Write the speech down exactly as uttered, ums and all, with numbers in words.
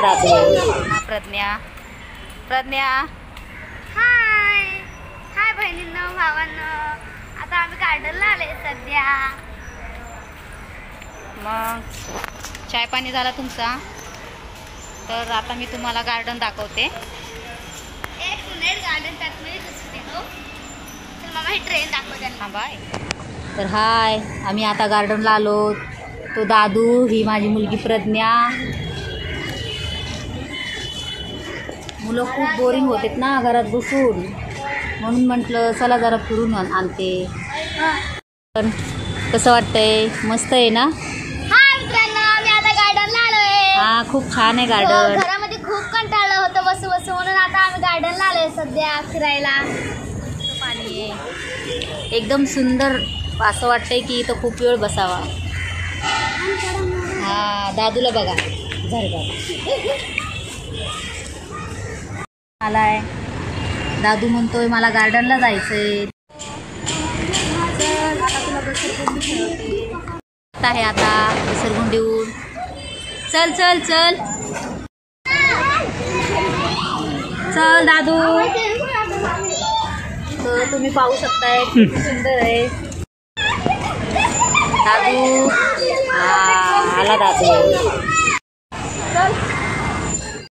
दादू. प्रज्ञा प्रज्ञा हाय हाय बहिणींनो भावांनो. आता आम्ही गार्डनला आले सध्या. मग चाय पाणी झाला तुमचा? तर आता मी तुम्हाला गार्डन दाखवते. एक मिनिट गार्डन त्यात मी दिसते हो. तर मामा ही ट्रेन दाखवते. हां बाय. तर हाय, आम्ही आता गार्डनला आलो. तो दादू, ही माझी मुलगी प्रज्ञा. मुलं खूप बोरिंग होतेत ना घरात बसून, म्हणून म्हटलं चला जरा फिरून आणते. पण कसं वाटतंय? मस्त आहे ना? हाय मित्रांनो, आम्ही आता गार्डनला आलोय. हा, खूप छान आहे हो, गार्डन. घरामध्ये खूप कंटाळलं होतं बसू बसू, म्हणून आता आम्ही गार्डनला आलोय सध्या फिरायला. पाणी आहे एकदम सुंदर. असं वाटतंय की इथं खूप वेळ बसावा. हा, दादूला बघा झरगा आलाय. दादू म्हणतोय मला गार्डनला जायचंय. आहे आता घसरगुंडीहून. चल चल चल चल दादू. तर तुम्ही पाहू शकताय खूप सुंदर आहे दादू. हा, आला दादू. चल.